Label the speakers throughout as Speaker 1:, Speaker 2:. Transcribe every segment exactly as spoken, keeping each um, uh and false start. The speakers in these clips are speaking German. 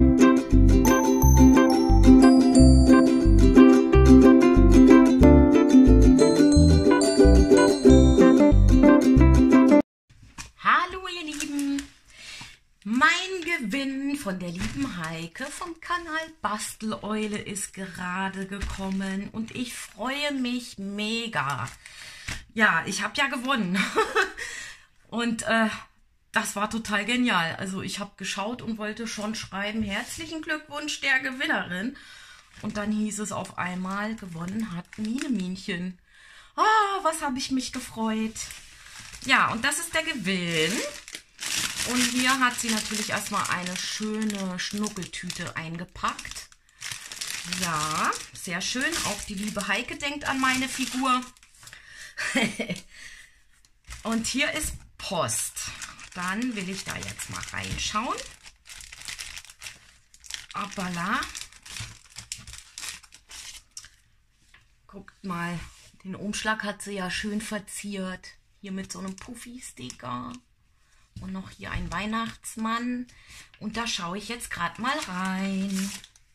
Speaker 1: Hallo ihr Lieben, mein Gewinn von der lieben Heike vom Kanal Basteleule ist gerade gekommen und ich freue mich mega. Ja, ich habe ja gewonnen und äh, das war total genial. Also ich habe geschaut und wollte schon schreiben, herzlichen Glückwunsch der Gewinnerin. Und dann hieß es auf einmal, gewonnen hat Mineminchen. Ah, was habe ich mich gefreut. Ja, und das ist der Gewinn. Und hier hat sie natürlich erstmal eine schöne Schnuckeltüte eingepackt. Ja, sehr schön. Auch die liebe Heike denkt an meine Figur. Und hier ist Post. Dann will ich da jetzt mal reinschauen. Hoppala. Guckt mal, den Umschlag hat sie ja schön verziert. Hier mit so einem Puffy-Sticker. Und noch hier ein Weihnachtsmann. Und da schaue ich jetzt gerade mal rein.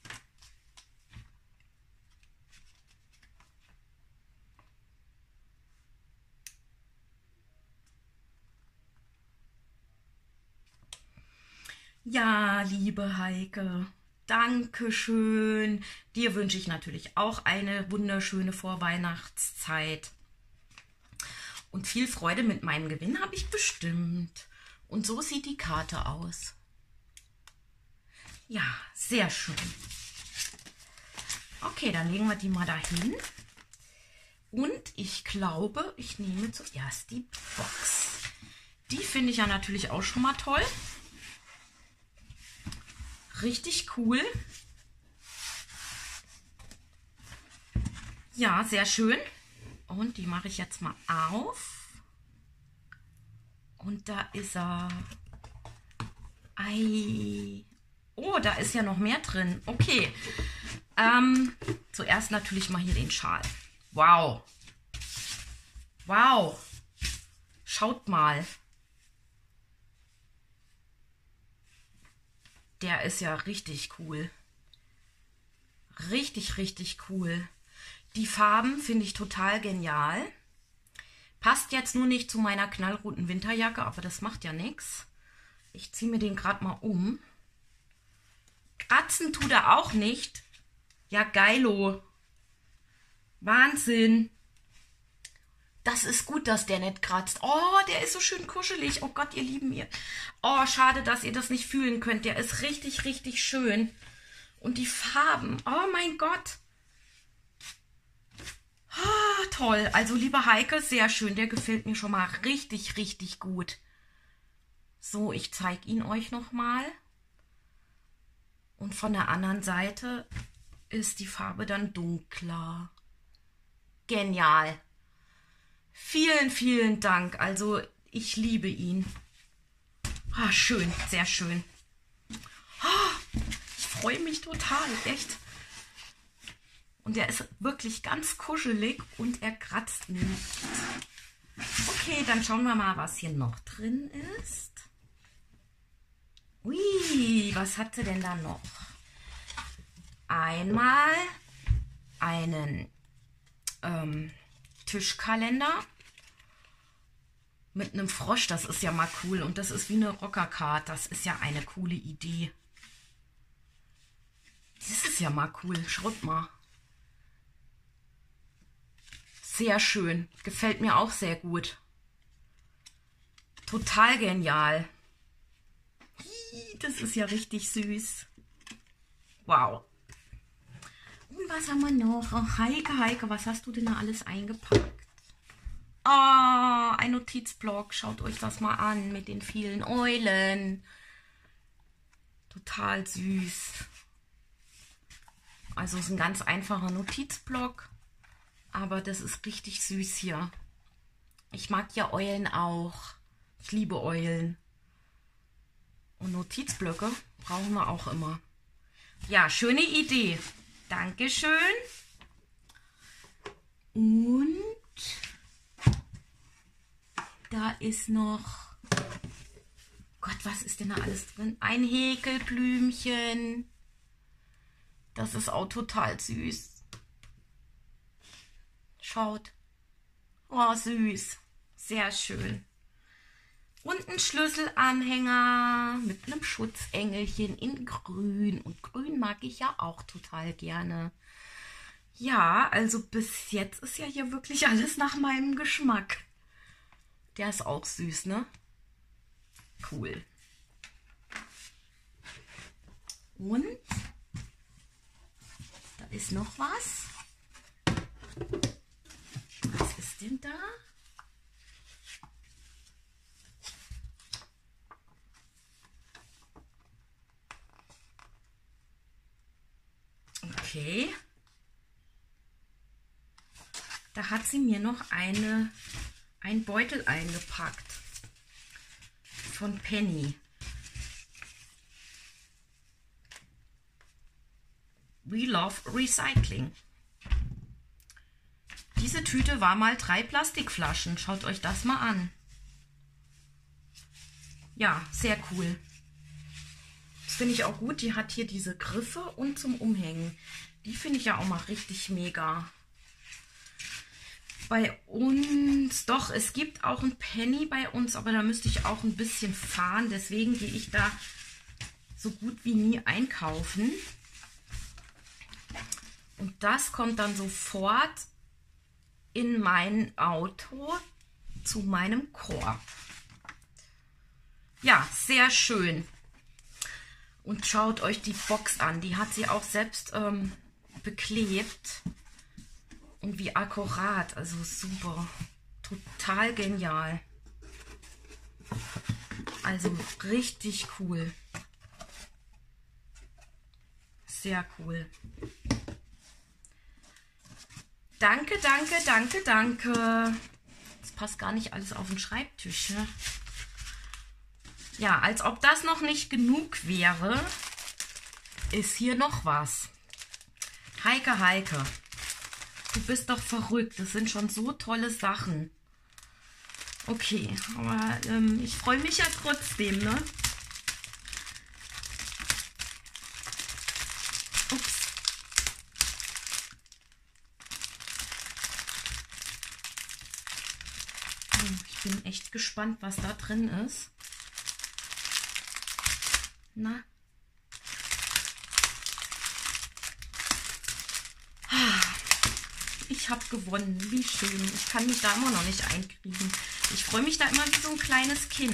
Speaker 1: Ja, liebe Heike, danke schön. Dir wünsche ich natürlich auch eine wunderschöne Vorweihnachtszeit. Und viel Freude mit meinem Gewinn habe ich bestimmt. Und so sieht die Karte aus. Ja, sehr schön. Okay, dann legen wir die mal dahin. Und ich glaube, ich nehme zuerst die Box. Die finde ich ja natürlich auch schon mal toll. Richtig cool. Ja, sehr schön. Und die mache ich jetzt mal auf. Und da ist er. Ei. Oh, da ist ja noch mehr drin. Okay. Ähm, zuerst natürlich mal hier den Schal. Wow. Wow. Schaut mal. Der ist ja richtig cool. Richtig, richtig cool. Die Farben finde ich total genial. Passt jetzt nur nicht zu meiner knallroten Winterjacke, aber das macht ja nichts. Ich ziehe mir den gerade mal um. Kratzen tut er auch nicht. Ja, geilo. Wahnsinn. Das ist gut, dass der nicht kratzt. Oh, der ist so schön kuschelig. Oh Gott, ihr Lieben, ihr. Oh, schade, dass ihr das nicht fühlen könnt. Der ist richtig, richtig schön. Und die Farben. Oh mein Gott. Oh, toll. Also, liebe Heike, sehr schön. Der gefällt mir schon mal richtig, richtig gut. So, ich zeige ihn euch nochmal. Und von der anderen Seite ist die Farbe dann dunkler. Genial. Vielen, vielen Dank. Also, ich liebe ihn. Ah, schön, sehr schön. Oh, ich freue mich total, echt. Und er ist wirklich ganz kuschelig und er kratzt nicht. Okay, dann schauen wir mal, was hier noch drin ist. Ui, was hat sie denn da noch? Einmal einen ähm, Tischkalender mit einem Frosch, das ist ja mal cool. Und das ist wie eine Rockercard, das ist ja eine coole Idee. Das ist ja mal cool, schaut mal. Sehr schön, gefällt mir auch sehr gut. Total genial. Das ist ja richtig süß. Wow. Und was haben wir noch? Oh, Heike, Heike, was hast du denn da alles eingepackt? Ah, oh, ein Notizblock. Schaut euch das mal an mit den vielen Eulen. Total süß. Also es ist ein ganz einfacher Notizblock. Aber das ist richtig süß hier. Ich mag ja Eulen auch. Ich liebe Eulen. Und Notizblöcke brauchen wir auch immer. Ja, schöne Idee. Dankeschön. Und da ist noch Gott, was ist denn da alles drin? Ein Häkelblümchen. Das ist auch total süß. Schaut. Oh, süß. Sehr schön. Und ein Schlüsselanhänger mit einem Schutzengelchen in grün. Und grün mag ich ja auch total gerne. Ja, also bis jetzt ist ja hier wirklich alles nach meinem Geschmack. Der ist auch süß, ne? Cool. Und da ist noch was. Was ist denn da? Okay. Da hat sie mir noch eine, einen Beutel eingepackt. Von Penny. We love Recycling. Diese Tüte war mal drei Plastikflaschen. Schaut euch das mal an. Ja, sehr cool. Das finde ich auch gut. Die hat hier diese Griffe und zum Umhängen. Die finde ich ja auch mal richtig mega. Bei uns, doch, es gibt auch ein Penny bei uns, aber da müsste ich auch ein bisschen fahren. Deswegen gehe ich da so gut wie nie einkaufen. Und das kommt dann sofort in mein Auto zu meinem Korb. Ja, sehr schön. Und schaut euch die Box an. Die hat sie auch selbst ähm, beklebt. Und wie akkurat, also super, total genial. Also richtig cool. Sehr cool. Danke, danke, danke, danke. Das passt gar nicht alles auf den Schreibtisch. Ne? Ja, als ob das noch nicht genug wäre, ist hier noch was. Heike, Heike. Du bist doch verrückt. Das sind schon so tolle Sachen. Okay, aber ähm, ich freue mich ja trotzdem, ne? Ups. Oh, ich bin echt gespannt, was da drin ist. Na? Ich habe gewonnen. Wie schön. Ich kann mich da immer noch nicht einkriegen. Ich freue mich da immer wie so ein kleines Kind.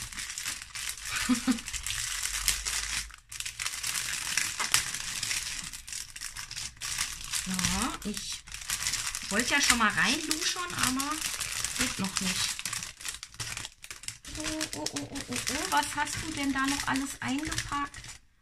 Speaker 1: So, ich wollte ja schon mal reinluschern, aber geht noch nicht. Oh, oh, oh, oh, oh, oh. Was hast du denn da noch alles eingepackt?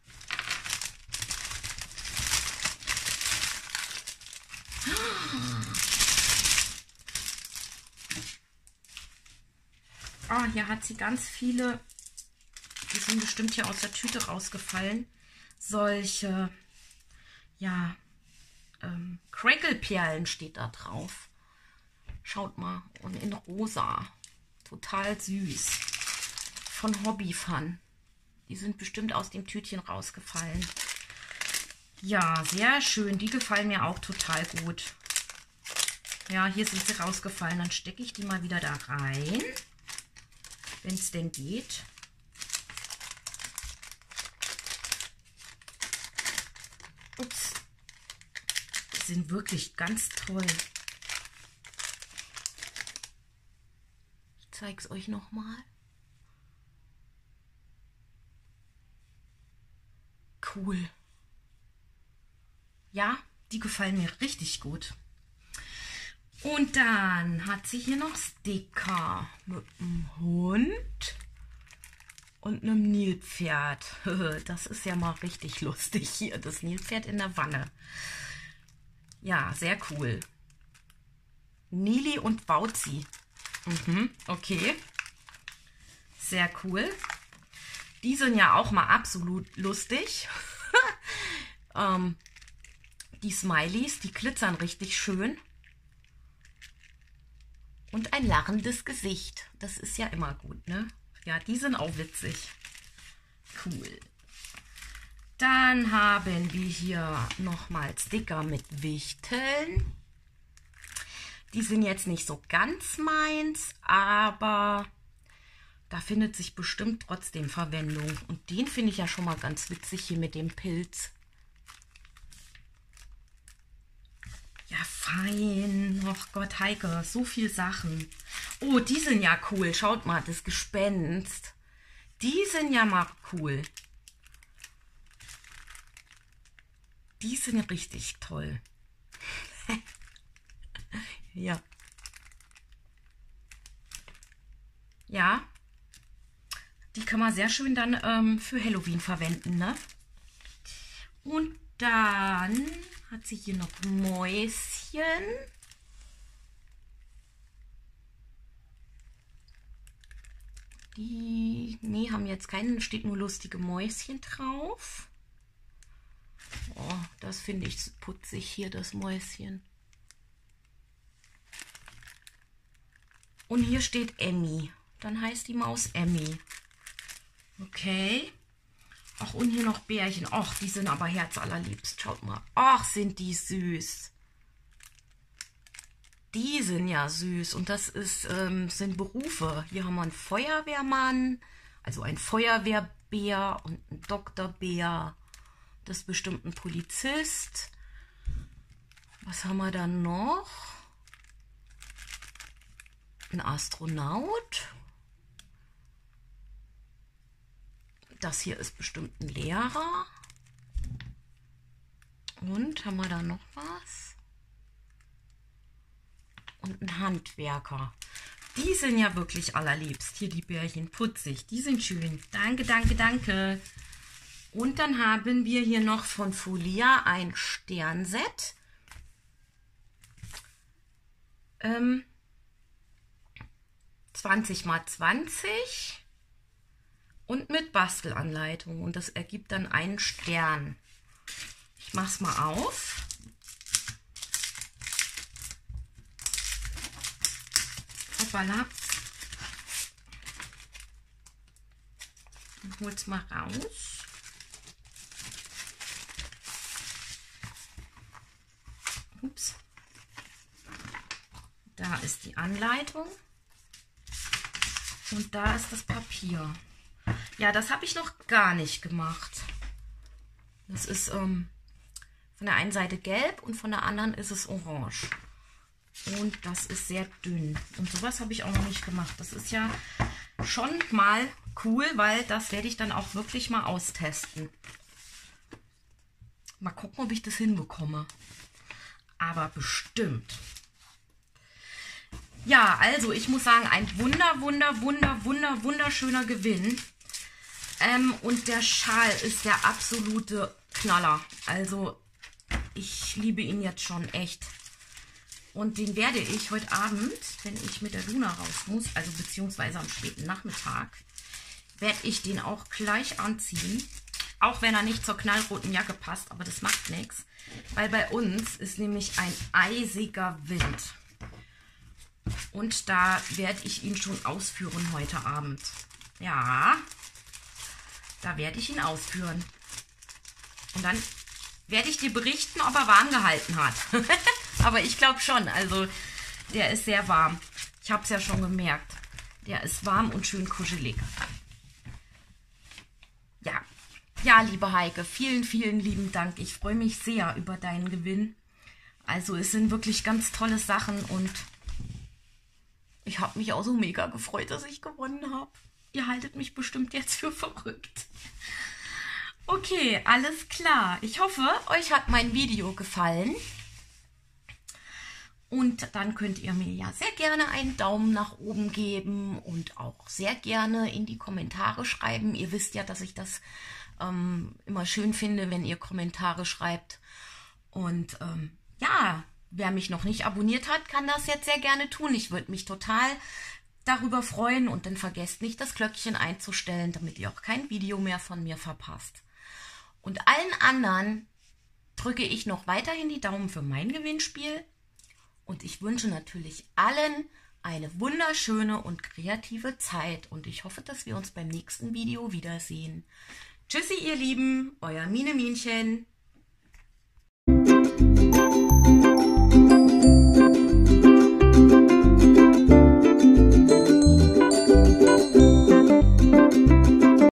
Speaker 1: Ah, hier hat sie ganz viele, die sind bestimmt hier aus der Tüte rausgefallen, solche, ja, ähm, Crackle-Perlen steht da drauf. Schaut mal, und in rosa, total süß, von Hobby Fun. Die sind bestimmt aus dem Tütchen rausgefallen. Ja, sehr schön, die gefallen mir auch total gut. Ja, hier sind sie rausgefallen, dann stecke ich die mal wieder da rein. Wenn es denn geht. Ups. Die sind wirklich ganz toll. Ich zeige es euch nochmal. Cool. Ja, die gefallen mir richtig gut. Und dann hat sie hier noch Sticker mit einem Hund und einem Nilpferd. Das ist ja mal richtig lustig hier, das Nilpferd in der Wanne. Ja, sehr cool. Nili und Bauzi. Mhm, okay. Sehr cool. Die sind ja auch mal absolut lustig. ähm, die Smileys, die glitzern richtig schön. Und ein lachendes Gesicht. Das ist ja immer gut, ne? Ja, die sind auch witzig. Cool. Dann haben wir hier nochmal Sticker mit Wichteln. Die sind jetzt nicht so ganz meins, aber da findet sich bestimmt trotzdem Verwendung. Und den finde ich ja schon mal ganz witzig hier mit dem Pilz. Ja, fein. Och Gott, Heike, so viel Sachen. Oh, die sind ja cool. Schaut mal, das Gespenst. Die sind ja mal cool. Die sind richtig toll. Ja. Ja. Die kann man sehr schön dann ähm, für Halloween verwenden, ne? Und dann hat sie hier noch Mäuschen. Die, nee, haben jetzt keinen, steht nur lustige Mäuschen drauf. Oh, das finde ich putzig hier, das Mäuschen. Und hier steht Emmy. Dann heißt die Maus Emmy. Okay. Ach, und hier noch Bärchen. Ach, die sind aber herzallerliebst. Schaut mal. Ach, sind die süß. Die sind ja süß. Und das ist, ähm, sind Berufe. Hier haben wir einen Feuerwehrmann, also ein Feuerwehrbär und einen Doktorbär. Das ist bestimmt ein Polizist. Was haben wir dann noch? Ein Astronaut. Das hier ist bestimmt ein Lehrer. Und haben wir da noch was? Und ein Handwerker. Die sind ja wirklich allerliebst. Hier die Bärchen, putzig. Die sind schön. Danke, danke, danke. Und dann haben wir hier noch von Folia ein Sternset. Ähm, zwanzig mal zwanzig. Und mit Bastelanleitung. Und das ergibt dann einen Stern. Ich mache es mal auf. Hoppala. Und hol's mal raus. Ups. Da ist die Anleitung. Und da ist das Papier. Ja, das habe ich noch gar nicht gemacht. Das ist ähm, von der einen Seite gelb und von der anderen ist es orange. Und das ist sehr dünn. Und sowas habe ich auch noch nicht gemacht. Das ist ja schon mal cool, weil das werde ich dann auch wirklich mal austesten. Mal gucken, ob ich das hinbekomme. Aber bestimmt. Ja, also ich muss sagen, ein wunder, wunder, wunder, wunder, wunderschöner Gewinn. Ähm, und der Schal ist der absolute Knaller. Also ich liebe ihn jetzt schon echt. Und den werde ich heute Abend, wenn ich mit der Luna raus muss, also beziehungsweise am späten Nachmittag, werde ich den auch gleich anziehen. Auch wenn er nicht zur knallroten Jacke passt, aber das macht nichts. Weil bei uns ist nämlich ein eisiger Wind. Und da werde ich ihn schon ausführen heute Abend. Ja, da werde ich ihn ausführen. Und dann werde ich dir berichten, ob er warm gehalten hat. Aber ich glaube schon, also der ist sehr warm. Ich habe es ja schon gemerkt. Der ist warm und schön kuschelig. Ja, ja, liebe Heike, vielen, vielen lieben Dank. Ich freue mich sehr über deinen Gewinn. Also es sind wirklich ganz tolle Sachen und ich habe mich auch so mega gefreut, dass ich gewonnen habe. Ihr haltet mich bestimmt jetzt für verrückt. Okay, alles klar. Ich hoffe, euch hat mein Video gefallen. Und dann könnt ihr mir ja sehr gerne einen Daumen nach oben geben und auch sehr gerne in die Kommentare schreiben. Ihr wisst ja, dass ich das ähm, immer schön finde, wenn ihr Kommentare schreibt. Und ähm, ja, wer mich noch nicht abonniert hat, kann das jetzt sehr gerne tun. Ich würde mich total darüber freuen. Und dann vergesst nicht, das Glöckchen einzustellen, damit ihr auch kein Video mehr von mir verpasst. Und allen anderen drücke ich noch weiterhin die Daumen für mein Gewinnspiel. Und ich wünsche natürlich allen eine wunderschöne und kreative Zeit und ich hoffe, dass wir uns beim nächsten Video wiedersehen. Tschüssi, ihr Lieben, euer Mine Minchen.